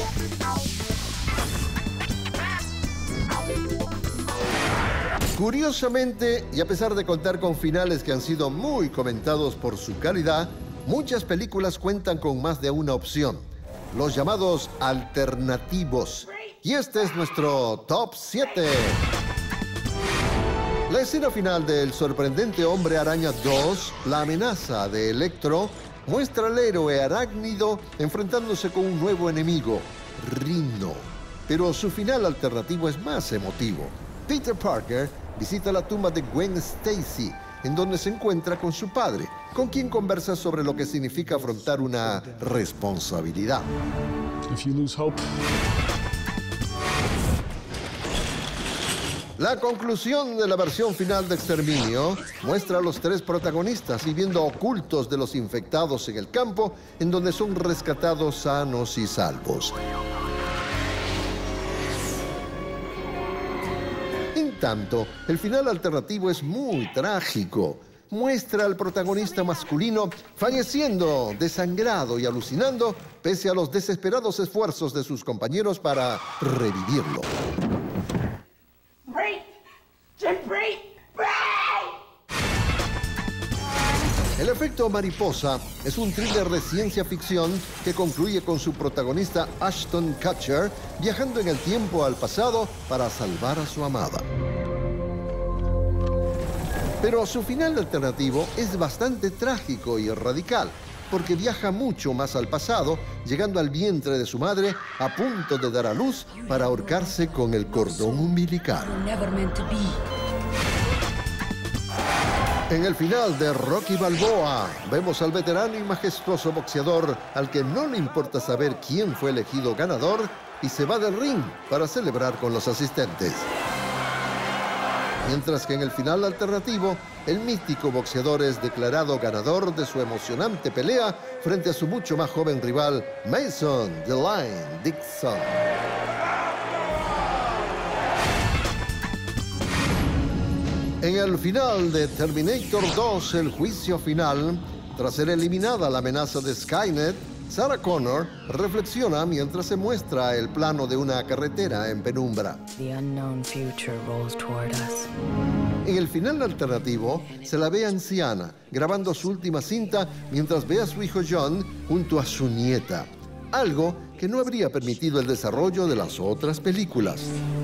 Curiosamente, y a pesar de contar con finales que han sido muy comentados por su calidad, muchas películas cuentan con más de una opción, los llamados alternativos. Y este es nuestro Top 7. La escena final del sorprendente Hombre Araña 2, La amenaza de Electro, muestra al héroe arácnido enfrentándose con un nuevo enemigo, Rhino. Pero su final alternativo es más emotivo. Peter Parker visita la tumba de Gwen Stacy, en donde se encuentra con su padre, con quien conversa sobre lo que significa afrontar una responsabilidad. If you lose hope. La conclusión de la versión final de Exterminio muestra a los tres protagonistas viviendo ocultos de los infectados en el campo, en donde son rescatados sanos y salvos. En tanto, el final alternativo es muy trágico. Muestra al protagonista masculino falleciendo, desangrado y alucinando, pese a los desesperados esfuerzos de sus compañeros para revivirlo. El efecto mariposa es un thriller de ciencia ficción que concluye con su protagonista Ashton Kutcher viajando en el tiempo al pasado para salvar a su amada. Pero su final alternativo es bastante trágico y radical, porque viaja mucho más al pasado, llegando al vientre de su madre a punto de dar a luz para ahorcarse con el cordón umbilical. En el final de Rocky Balboa, vemos al veterano y majestuoso boxeador al que no le importa saber quién fue elegido ganador y se va del ring para celebrar con los asistentes. Mientras que en el final alternativo, el mítico boxeador es declarado ganador de su emocionante pelea frente a su mucho más joven rival, Mason "The Lion" Dixon. En el final de Terminator 2, el juicio final, tras ser eliminada la amenaza de Skynet, Sarah Connor reflexiona mientras se muestra el plano de una carretera en penumbra. En el final alternativo, se la ve anciana, grabando su última cinta mientras ve a su hijo John junto a su nieta, algo que no habría permitido el desarrollo de las otras películas.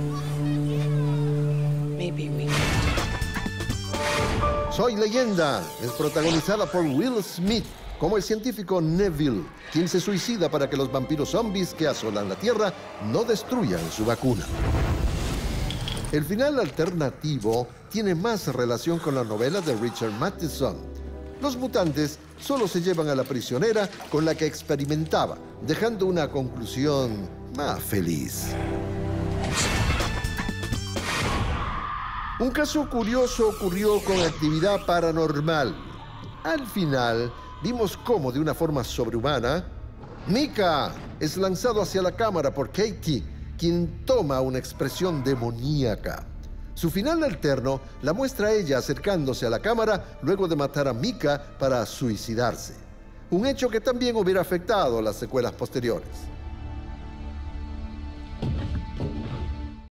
Soy Leyenda es protagonizada por Will Smith como el científico Neville, quien se suicida para que los vampiros zombies que asolan la Tierra no destruyan su vacuna. El final alternativo tiene más relación con la novela de Richard Matheson. Los mutantes solo se llevan a la prisionera con la que experimentaba, dejando una conclusión más feliz. Un caso curioso ocurrió con Actividad Paranormal. Al final, vimos cómo, de una forma sobrehumana, Micah es lanzado hacia la cámara por Katie, quien toma una expresión demoníaca. Su final alterno la muestra a ella acercándose a la cámara luego de matar a Micah para suicidarse. Un hecho que también hubiera afectado las secuelas posteriores.